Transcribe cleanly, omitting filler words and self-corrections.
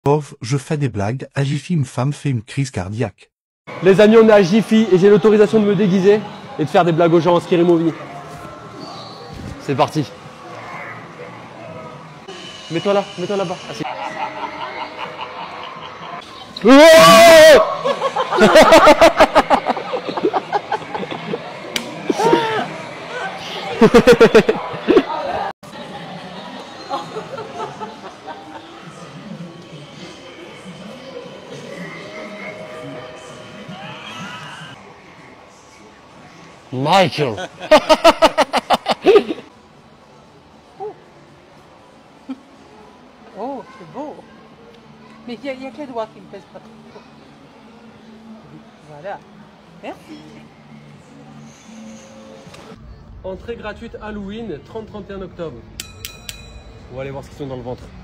Pauvre, je fais des blagues, à Jiffy une femme fait une crise cardiaque. Les amis, on est à Jiffy et j'ai l'autorisation de me déguiser et de faire des blagues aux gens en scary movie. C'est parti. Mets-toi là, mets-toi là-bas. Assis. Michael. Oh, c'est beau. Mais il y a que les doigts qui me pèsent pas trop. Voilà. Merci. Entrée gratuite Halloween, 30-31 octobre. On va aller voir ce qu'ils ont dans le ventre.